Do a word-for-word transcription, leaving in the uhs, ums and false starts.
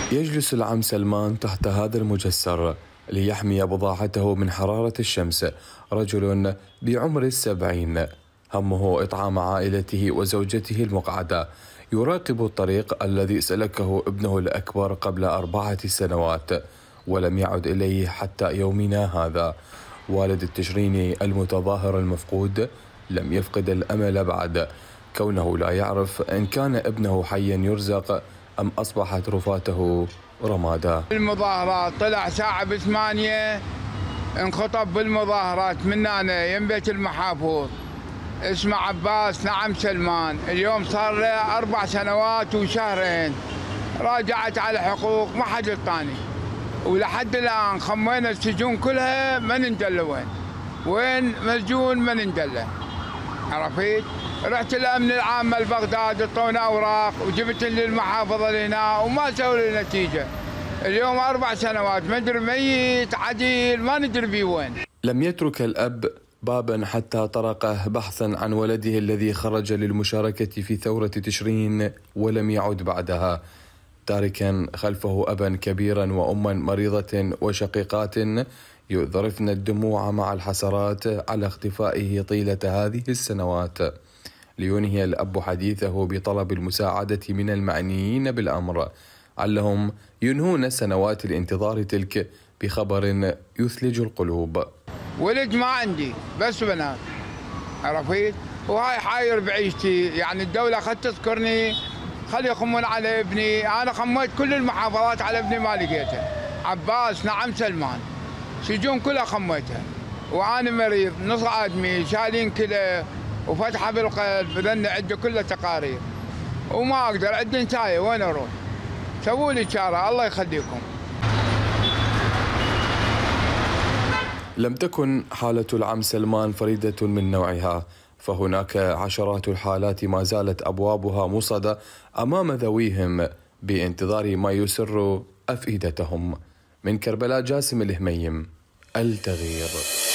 يجلس العم سلمان تحت هذا المجسر ليحمي بضاعته من حرارة الشمس. رجل بعمر السبعين همه إطعام عائلته وزوجته المقعدة. يراقب الطريق الذي سلكه ابنه الأكبر قبل أربعة سنوات ولم يعد إليه حتى يومنا هذا. والد التشريني المتظاهر المفقود لم يفقد الأمل بعد، كونه لا يعرف إن كان ابنه حيا يرزق أم أصبحت رفاته رمادا. المظاهرات طلع ساعة بثمانية، انخطب بالمظاهرات من هنا يم بيت المحافظ اسمه عباس نعم سلمان. اليوم صار له أربع سنوات وشهرين، راجعت على حقوق ما حد الثاني، ولحد الآن خمينا السجون كلها ما نندل وين وين مسجون ما ندله. عرفت؟ رحت الامن العام لبغداد اعطونا اوراق وجبت للمحافظه لهنا وما سووا لي نتيجه. اليوم اربع سنوات ما ادري ميت عديل ما ندري بيه وين. لم يترك الاب بابا حتى طرقه بحثا عن ولده الذي خرج للمشاركه في ثوره تشرين ولم يعد بعدها، تاركا خلفه ابا كبيرا واما مريضه وشقيقات يذرفن الدموع مع الحسرات على اختفائه طيله هذه السنوات. لينهي الأب حديثه بطلب المساعدة من المعنيين بالأمر علهم ينهون سنوات الانتظار تلك بخبر يثلج القلوب. ولد ما عندي بس بنات، عرفت؟ وهاي حاير بعيشتي، يعني الدولة خد تذكرني خلي يخمون على ابني. أنا خميت كل المحافظات على ابني ما لقيته. عباس نعم سلمان سجون كلها خميتها، وأنا مريض نص آدمي شايلين كله وفتحه بالقلب، ذن عنده كله تقارير وما اقدر، عندي نتايه وين اروح؟ سووا لي اشاره الله يخليكم. لم تكن حاله العم سلمان فريده من نوعها، فهناك عشرات الحالات ما زالت ابوابها مصدى امام ذويهم بانتظار ما يسر افئدتهم. من كربلاء، جاسم الهميم، التغيير.